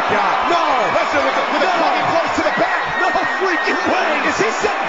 God. No. Lesnar with a clubbing blows to the back. No freaking way. Is he set